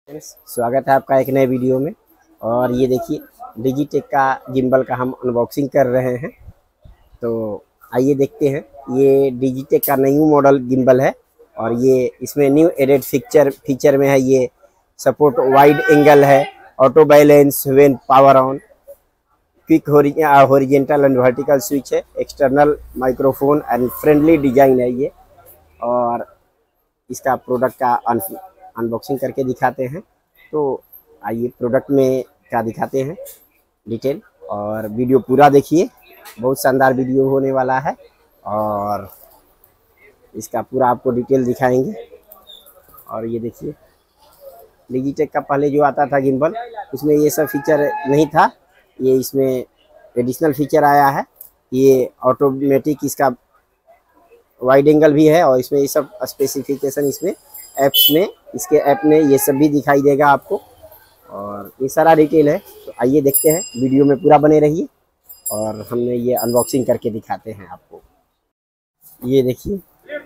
स्वागत है आपका एक नए वीडियो में। और ये देखिए डिजिटेक का गिम्बल का हम अनबॉक्सिंग कर रहे हैं। तो आइए देखते हैं। ये डिजिटेक का न्यू मॉडल गिम्बल है और ये इसमें न्यू एडेड फीचर में है। ये सपोर्ट वाइड एंगल है, auto balance when power on, quick horizontal and vertical switch है, external microphone and friendly design है ये। और इसका प्रोडक्ट का अनबॉक्सिंग करके दिखाते हैं। तो आइए प्रोडक्ट में क्या दिखाते हैं डिटेल, और वीडियो पूरा देखिए, बहुत शानदार वीडियो होने वाला है और इसका पूरा आपको डिटेल दिखाएंगे। और ये देखिए डिजिटेक का पहले जो आता था गिम्बल, उसमें ये सब फीचर नहीं था। ये इसमें एडिशनल फीचर आया है। ये ऑटोमेटिक इसका वाइड एंगल भी है और इसमें ये सब स्पेसिफिकेशन इसमें ऐप्स में, इसके ऐप में ये सब भी दिखाई देगा आपको और ये सारा डिटेल है। तो आइए देखते हैं, वीडियो में पूरा बने रहिए और हमने ये अनबॉक्सिंग करके दिखाते हैं आपको। ये देखिए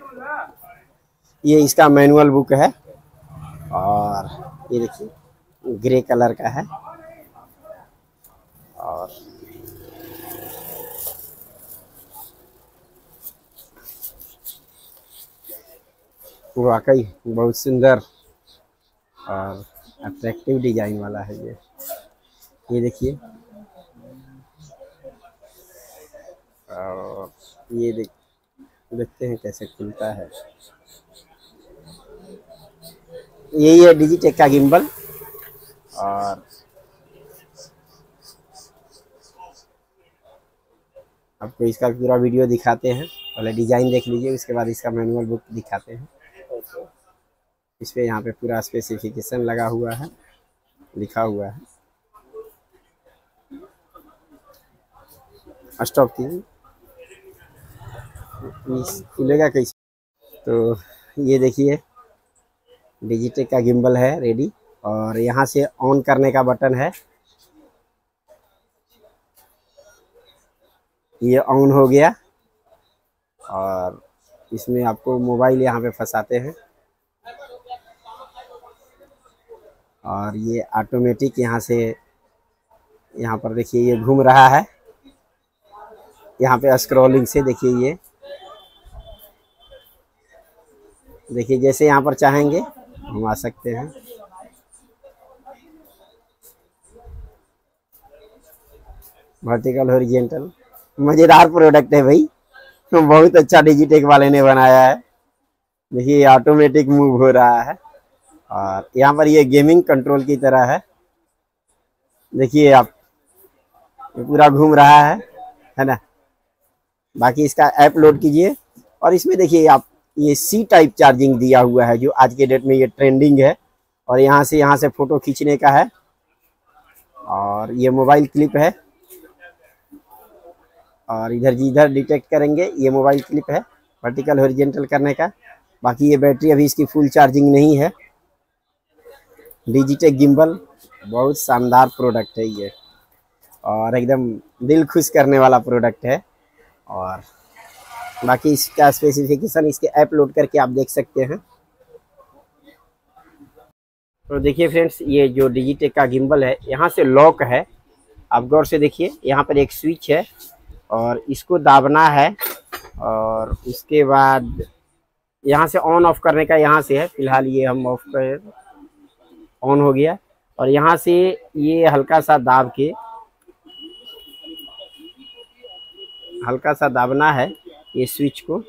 ये इसका मैनुअल बुक है और ये देखिए ग्रे कलर का है और वाकई बहुत सुंदर और अट्रैक्टिव डिजाइन वाला है ये देखिए। और ये देखते हैं कैसे खुलता है। यही है डिजिटेक का गिम्बल। और आपको इसका पूरा वीडियो दिखाते हैं। पहले डिजाइन देख लीजिए, उसके बाद इसका मैनुअल बुक दिखाते हैं। इस पे यहाँ पे पूरा स्पेसिफिकेशन लगा हुआ है, लिखा हुआ है। स्टॉप की खुलेगा कैसे? तो ये देखिए डिजिटेक का गिम्बल है रेडी और यहाँ से ऑन करने का बटन है। ये ऑन हो गया और इसमें आपको मोबाइल यहाँ पे फंसाते हैं और ये ऑटोमेटिक यहाँ से, यहाँ पर देखिए ये घूम रहा है। यहाँ पे स्क्रॉलिंग से देखिए, ये देखिए जैसे यहाँ पर चाहेंगे घुमा सकते हैं। वर्टिकल हॉरिजॉन्टल मज़ेदार प्रोडक्ट है भाई, तो बहुत अच्छा डिजिटेक वाले ने बनाया है। देखिए ऑटोमेटिक मूव हो रहा है और यहाँ पर ये गेमिंग कंट्रोल की तरह है। देखिए आप, ये पूरा घूम रहा है ना। बाकी इसका ऐप लोड कीजिए और इसमें देखिए आप, ये सी टाइप चार्जिंग दिया हुआ है जो आज के डेट में ये ट्रेंडिंग है। और यहाँ से फ़ोटो खींचने का है और ये मोबाइल क्लिप है और इधर जिधर डिटेक्ट करेंगे ये मोबाइल क्लिप है वर्टिकल हॉरिजॉन्टल करने का। बाकी ये बैटरी अभी इसकी फुल चार्जिंग नहीं है। डिजिटेक गिम्बल बहुत शानदार प्रोडक्ट है ये और एकदम दिल खुश करने वाला प्रोडक्ट है। और बाकी इसका स्पेसिफिकेशन इसके ऐप लोड करके आप देख सकते हैं। तो देखिए फ्रेंड्स, ये जो डिजिटेक का गिम्बल है यहाँ से लॉक है। आप गौर से देखिए, यहाँ पर एक स्विच है और इसको दाबना है और उसके बाद यहाँ से ऑन ऑफ करने का यहाँ से है। फिलहाल ये हम ऑफ कर, ऑन हो गया। और यहाँ से ये हल्का सा दाब के, हल्का सा दाबना है ये स्विच को।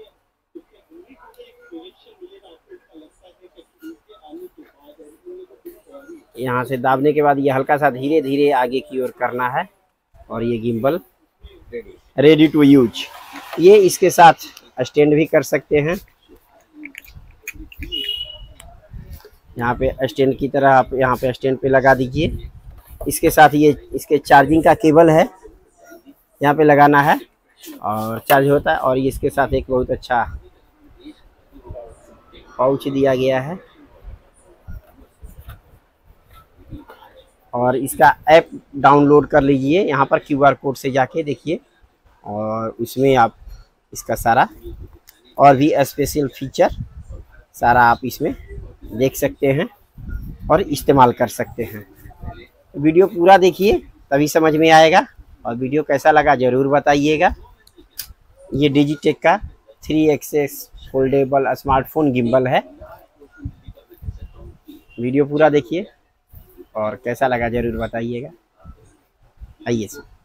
यहाँ से दाबने के बाद ये हल्का सा धीरे धीरे आगे की ओर करना है और ये गिम्बल रेडी टू यूज। ये इसके साथ स्टैंड भी कर सकते हैं। यहाँ पे स्टैंड की तरह आप यहाँ पे स्टैंड पे लगा दीजिए। इसके साथ ये इसके चार्जिंग का केबल है, यहाँ पे लगाना है और चार्ज होता है। और इसके साथ एक बहुत अच्छा पाउच दिया गया है और इसका ऐप डाउनलोड कर लीजिए यहाँ पर QR कोड से जाके देखिए और उसमें आप इसका सारा और भी स्पेशल फीचर सारा आप इसमें देख सकते हैं। और इस्तेमाल कर सकते हैं। वीडियो पूरा देखिए तभी समझ में आएगा, और वीडियो कैसा लगा ज़रूर बताइएगा। ये डिजिटेक का 3XS फोल्डेबल स्मार्टफोन गिम्बल है। वीडियो पूरा देखिए और कैसा लगा ज़रूर बताइएगा। आइए।